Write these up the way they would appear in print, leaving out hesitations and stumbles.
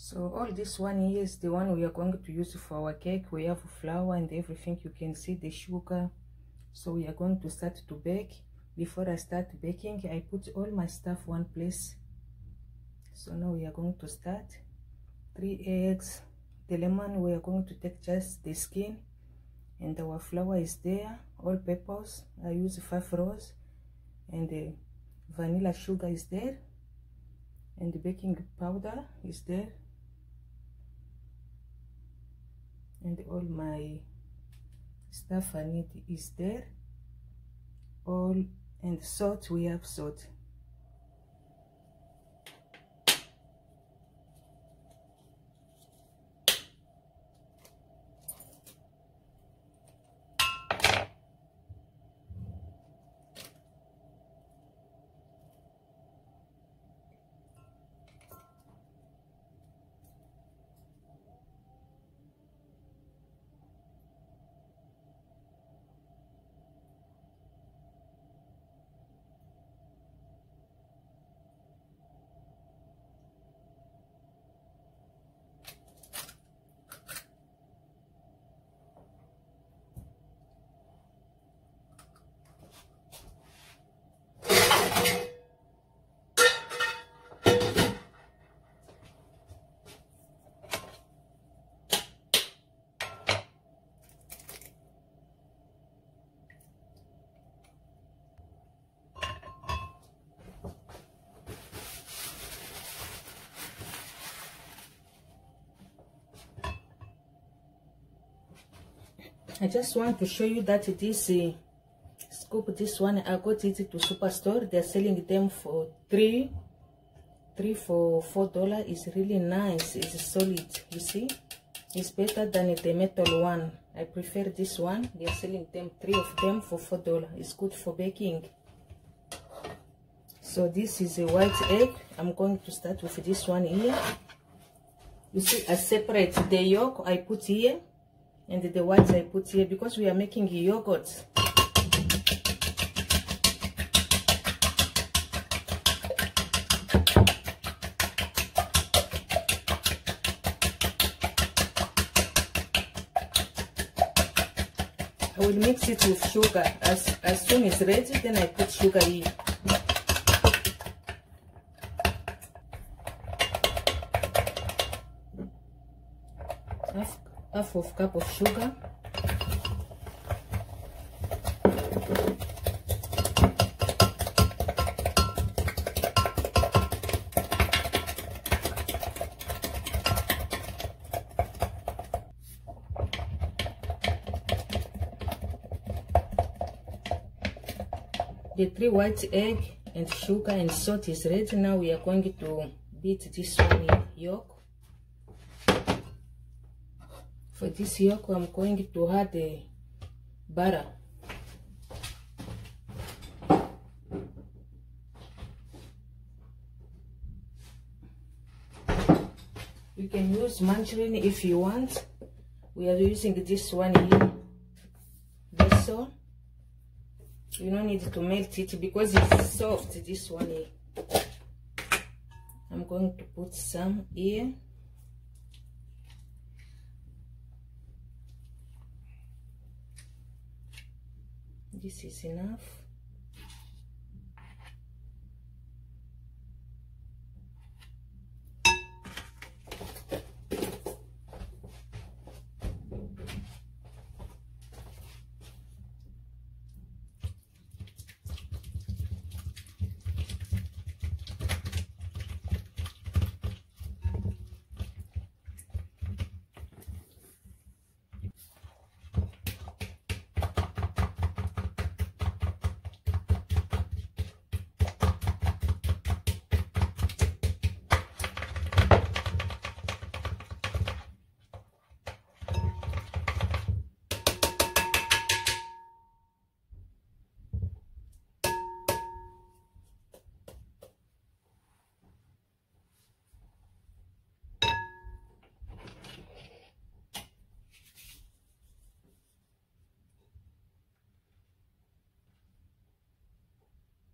So all this one here is the one we are going to use for our cake. We have flour and everything. You can see the sugar. So we are going to start to bake. Before I start baking, I put all my stuff one place. So now we are going to start. 3 eggs. The lemon, we are going to take just the skin. And our flour is there. All peppers, I use 5 rows. And the vanilla sugar is there. And the baking powder is there. And all my stuff I need is there. All, and salt, we have salt. I just want to show you that this scoop, this one, I got it to Superstore. They're selling them for three for $4. It's really nice. It's solid. You see, it's better than the metal one. I prefer this one. They're selling them 3 of them for $4. It's good for baking. So this is a white egg. I'm going to start with this one here. You see, I separate the yolk I put here and the whites I put here because we are making yogurt. I will mix it with sugar. As soon as it's ready, then I put sugar here. Half of cup of sugar. The 3 white egg and sugar and salt is ready. Now we are going to beat this one yolk. For this yolk, I'm going to add the butter. You can use margarine if you want. We are using this one here. Vessel. You don't need to melt it because it's soft, this one here. I'm going to put some here. This is enough.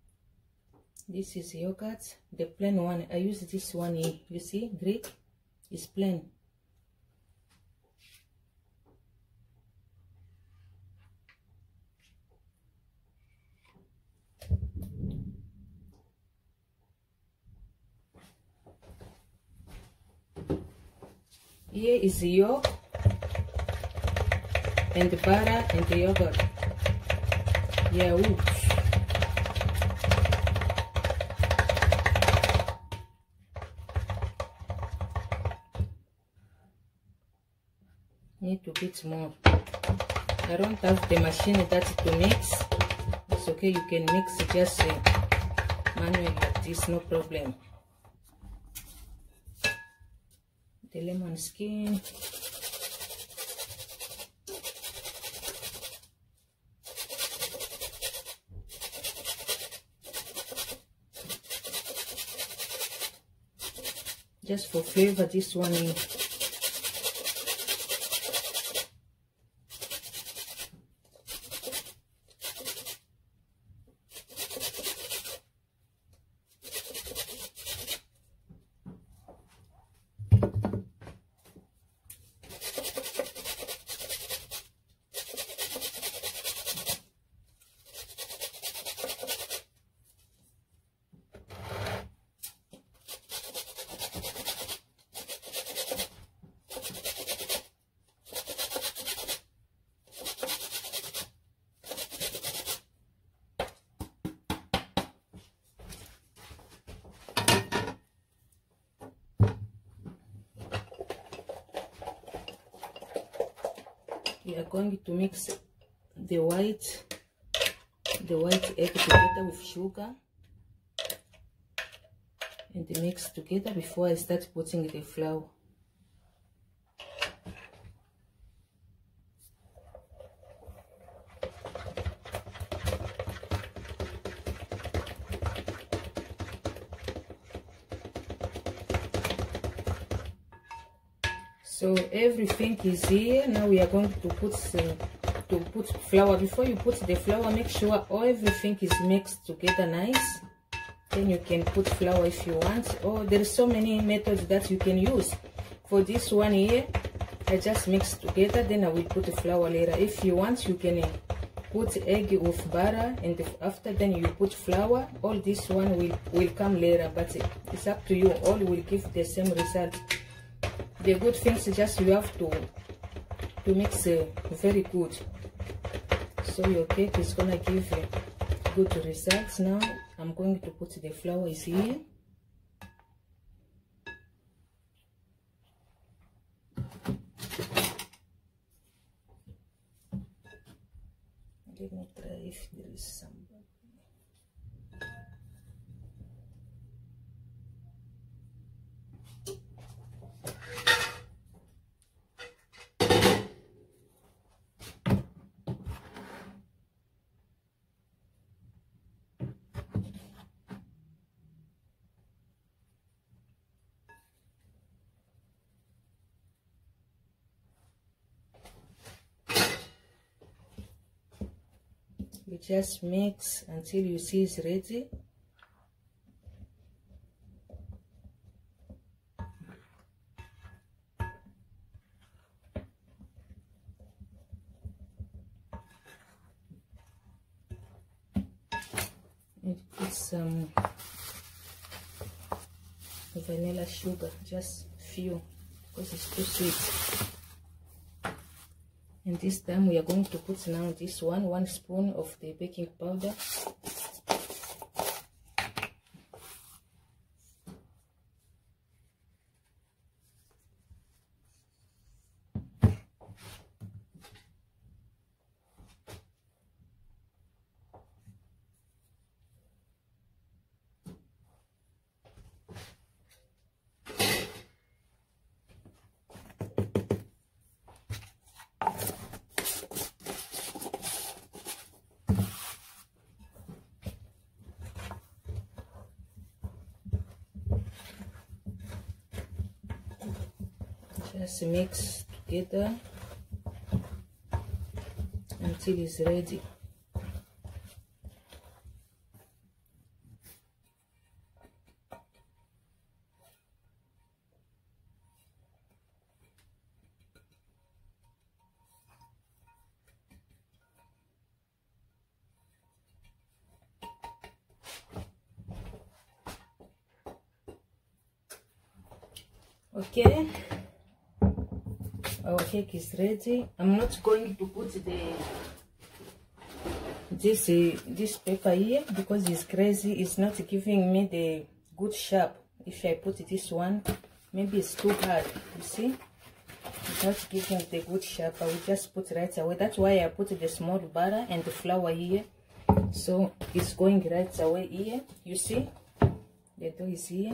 This is yogurt, the plain one. I use this one here. You see, Greek. It's plain. Here is the yolk and the butter and the yogurt. Yeah, ooh. Need to bit more. I don't have the machine that to mix. It's okay, you can mix it just manually like this, no problem. The lemon skin. Just for flavor, this one in. We are going to mix the white egg together with sugar and mix together before I start putting the flour. So everything is here. Now we are going to put flour. Before you put the flour, make sure everything is mixed together nice. Then you can put flour if you want. Or there are so many methods that you can use. For this one here, I just mix together. Then I will put the flour later. If you want, you can put egg with butter, and after then you put flour. All this one will come later, but it's up to you. All will give the same result. The good things is just you have to mix very good, so your cake is gonna give good results. Now I'm going to put the flour is here. Let me try if there is some. You just mix until you see it's ready. And put some vanilla sugar, just few, because it's too sweet. And this time we are going to put now this one spoon of the baking powder. Just mix together until it's ready. Okay, our cake is ready. I'm not going to put this paper here because it's crazy. It's not giving me the good shape. If I put this one, maybe it's too hard. You see, it's not giving the good shape. I will just put right away. That's why I put the small butter and the flour here, so it's going right away here. You see, the dough is here.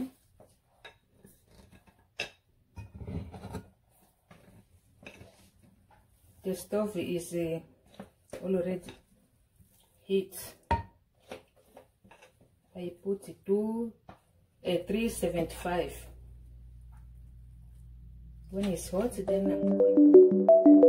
The stove is already heat. I put it to 375. When it's hot, then I'm going